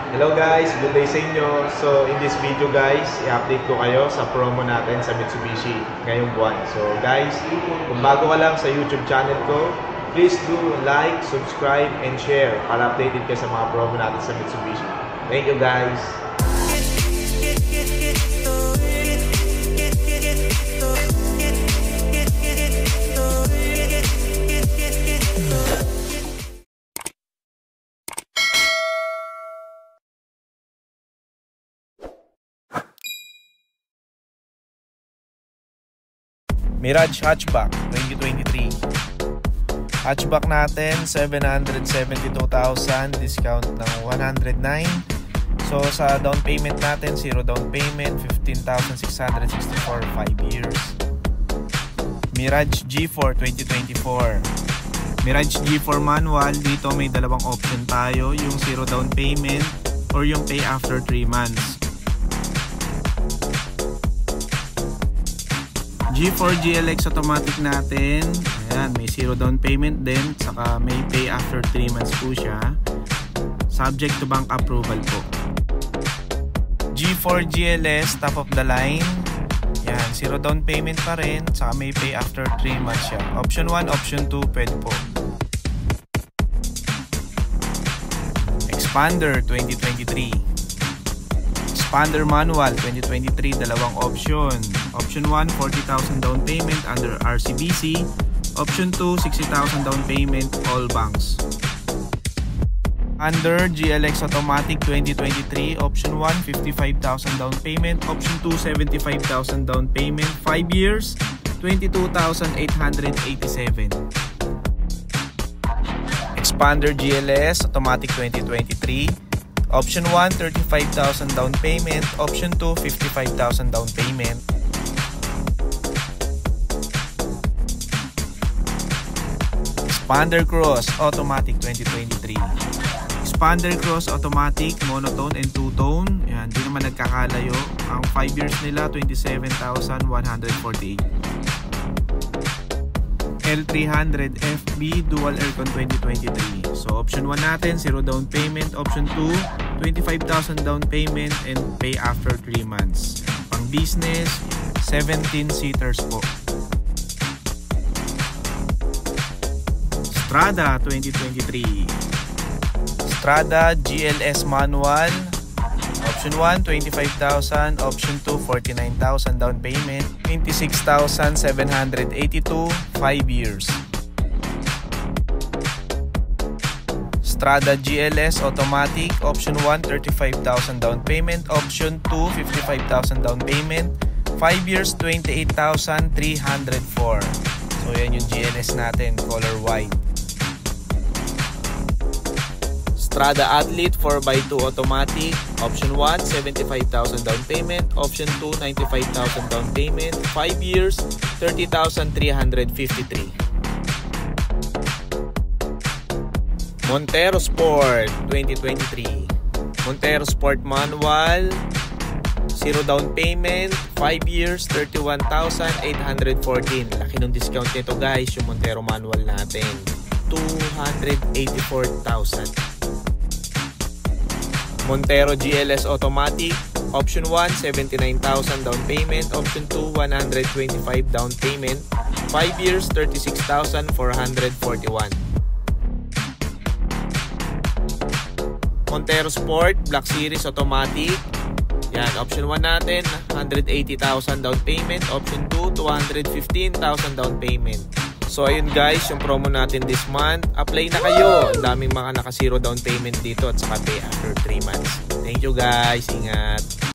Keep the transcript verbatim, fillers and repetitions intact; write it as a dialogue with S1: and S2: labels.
S1: Hello guys, good day sa inyo. So in this video guys, i-update ko kayo sa promo natin sa Mitsubishi ngayong buwan. So guys, kung bago ka lang sa YouTube channel ko, please do like, subscribe, and share para updated kayo sa mga promo natin sa Mitsubishi. Thank you guys!
S2: Mirage Hatchback twenty twenty-three. Hatchback natin seven hundred seventy-two thousand, discount ng one hundred nine. So sa down payment natin, zero down payment, fifteen thousand six hundred sixty-four, five years. Mirage G four twenty twenty-four. Mirage G four manual, dito may dalawang option tayo, yung zero down payment or yung pay after three months. G four G L X automatic natin, ayan, may zero down payment din, saka may pay after three months po siya, subject to bank approval po. G four G L S top of the line, ayan, zero down payment pa rin, saka may pay after three months siya. Option one, option two, pwede po. Expander twenty twenty-three. Expander manual twenty twenty-three, dalawang option. Option one, forty thousand down payment under R C B C. Option two, sixty thousand down payment, all banks. Under G L X automatic twenty twenty-three, option one, fifty-five thousand down payment. Option two, seventy-five thousand down payment, five years, twenty-two thousand eight hundred eighty-seven. Expander G L S automatic twenty twenty-three. Option one, thirty-five thousand down payment. Option two, fifty-five thousand down payment. Expander Cross automatic twenty twenty-three. Expander Cross automatic monotone and two-tone. Yan, di naman nagkakalayo. Ang five years nila, twenty-seven thousand one hundred forty-eight. L three hundred F B dual aircon twenty twenty-three. So option one natin, zero down payment. Option two, twenty-five thousand down payment and pay after three months. Pang business, seventeen seaters po. Strada twenty twenty-three. Strada G L S manual. Option one, twenty-five thousand. Option two, forty-nine thousand down payment, twenty-six thousand seven hundred eighty-two, five years. Strada G L S automatic. Option one, thirty-five thousand down payment. Option two, fifty-five thousand down payment, five years, twenty-eight thousand three hundred four. So yan yung G L S natin, color white. Strada Athlete four by two automatic. Option one, seventy-five thousand down payment. Option two, ninety-five thousand down payment, five years, thirty thousand three hundred fifty-three. Montero Sport twenty twenty-three. Montero Sport manual, zero down payment, five years, thirty-one thousand eight hundred fourteen. Laki ng discount nito guys, yung Montero manual natin, two hundred eighty-four thousand. Montero G L S automatic. Option one, seventy-nine thousand down payment. Option two, one hundred twenty-five down payment, five years, thirty-six thousand four hundred forty-one. Montero Sport Black Series automatic. Yan, option one natin, one hundred eighty thousand down payment. Option two, two hundred fifteen thousand down payment. So ayun guys, yung promo natin this month. Apply na kayo. Ang daming mga naka zero down payment dito at saka pay after three months. Thank you guys. Ingat.